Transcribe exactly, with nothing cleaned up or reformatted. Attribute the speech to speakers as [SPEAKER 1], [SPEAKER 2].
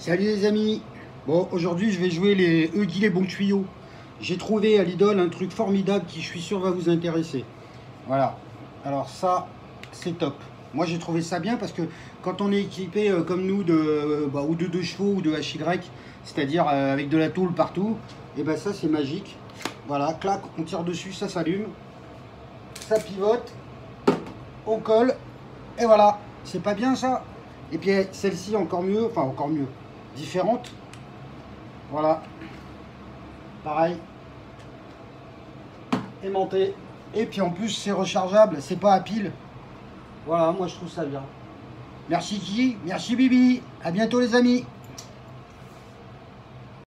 [SPEAKER 1] Salut les amis. Bon, aujourd'hui je vais jouer les Huggy les bons tuyaux. J'ai trouvé à Lidl un truc formidable qui je suis sûr va vous intéresser. Voilà. Alors ça, c'est top. Moi j'ai trouvé ça bien parce que quand on est équipé euh, comme nous de euh, bah, ou de deux chevaux ou de H Y, c'est-à-dire euh, avec de la tôle partout, et ben ça c'est magique. Voilà, clac, on tire dessus, ça s'allume, ça pivote, on colle, et voilà. C'est pas bien ça? Et puis celle-ci encore mieux, enfin encore mieux, différente. Voilà. Pareil. Aimanté. Et puis en plus c'est rechargeable, c'est pas à pile. Voilà, moi je trouve ça bien. Merci Guy, merci Bibi. À bientôt les amis.